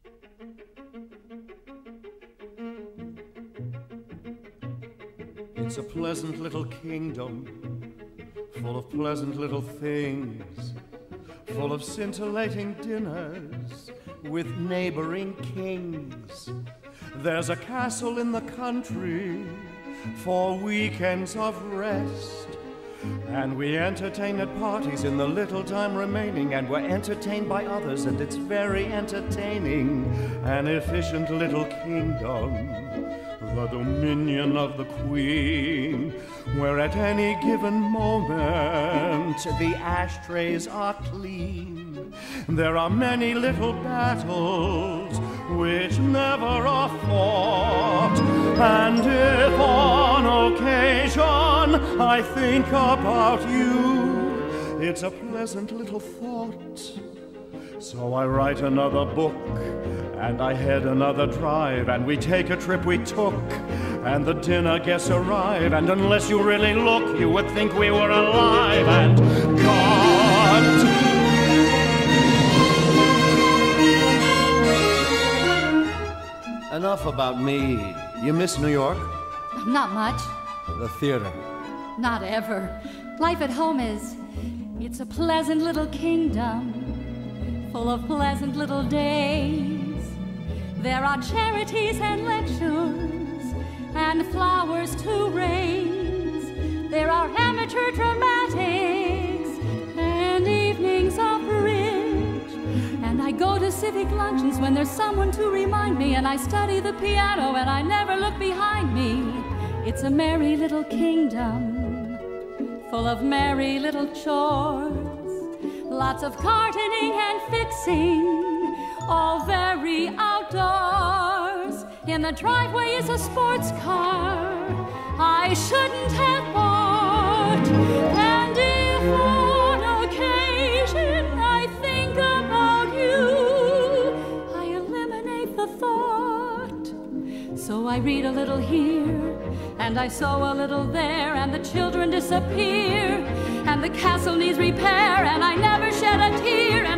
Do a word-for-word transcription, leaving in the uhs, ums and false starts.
It's a pleasant little kingdom, full of pleasant little things, full of scintillating dinners with neighboring kings. There's a castle in the country for weekends of rest, and we entertain at parties in the little time remaining, and we're entertained by others, and it's very entertaining. An efficient little kingdom, the dominion of the Queen, where at any given moment the ashtrays are clean. There are many little battles which never are fought, and if on occasion I think about you, it's a pleasant little thought. So I write another book, and I head another drive, and we take a trip we took, and the dinner guests arrive, and unless you really look, you would think we were alive, and God. Enough about me. You miss New York? Not much. The theater? Not ever. Life at home is, it's a pleasant little kingdom, full of pleasant little days. There are charities and lectures, and flowers to raise. There are amateur dramatics, and evenings of bridge. And I go to civic luncheons when there's someone to remind me, and I study the piano, and I never look behind me. It's a merry little kingdom, full of merry little chores. Lots of cartoning and fixing, all very outdoors. In the driveway is a sports car I shouldn't have bought. And if on occasion I think about you, I eliminate the thought. So I read a little here, and I sew a little there, and the children disappear, and the castle needs repair, and I never shed a tear, and